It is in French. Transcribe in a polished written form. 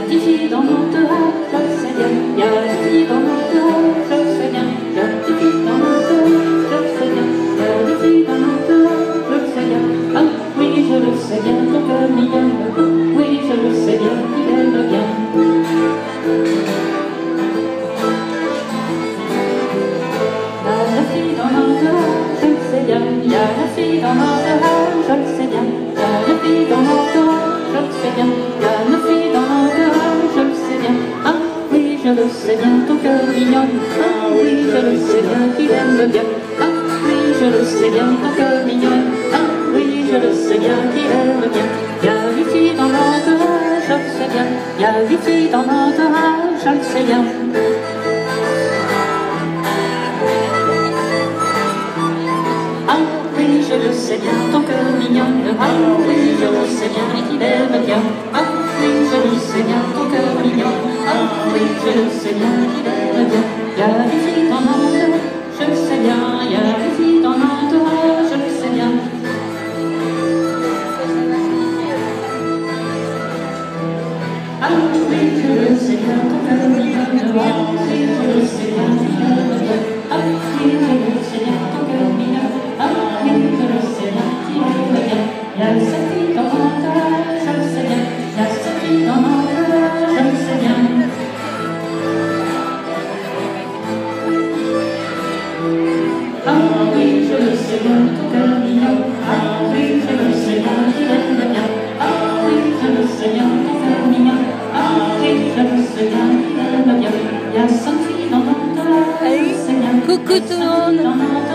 10 filles dans l'entourage, je le sais bien. Il y a 10 filles dans l'entourage, je le sais bien. Il y a 10 filles dans l'entourage, je le sais bien. Il y a 10 filles dans l'entourage, je le sais bien. Ah oui, je le sais bien, ton cœur mignonne. Oui, je le sais bien, il aime bien. La fille dans l'entourage, je le sais bien. Il y a la fille dans l'entourage, je le sais bien. Il y a la fille dans l'entourage, je le sais bien. Il y a la fille dans l'entourage, je le sais bien. Ah oui, je le sais bien, ton cœur mignon. Ah oui, je le sais bien, qu'il aime bien. Ah oui, je le sais bien, ton cœur mignon. Ah oui, je le sais bien, qu'il aime bien. Il y a 8 filles dans l'entourage, je le sais bien. Il y a 8 filles dans l'entourage, je le sais bien. Ah oui, je le sais bien, ton cœur mignon. Ah oui, je le sais bien, qu'il aime bien. Ah oui, je le sais bien, ton cœur mignon. Ah oui, je le sais bien, qu'il aime bien. Il y a 8 filles dans l'entourage, je le sais bien. Il y a 8 filles dans l'entourage, je le sais bien. Ah oui, je le sais bien, ton cœur mignon. Ah oui, je le sais bien, qu'il aime bien. Ah oui, je le sais bien, ton cœur mignon. Ah oui, je le sais bien, qu'il aime bien. Il y a 7 filles dans l'entourage, je le sais bien. Il y a 7 filles dans l'entourage, je le sais bien. Ah oui, je le sais bien, ton cœur mignon. Ah oui, je le sais bien, qu'il aime bien. Ah oui, je le sais bien, ton cœur mignon. Ah oui, je le sais bien, qu'il aime bien. Il y a 5 filles dans l'entourage, je le sais bien. Coucou tout le monde.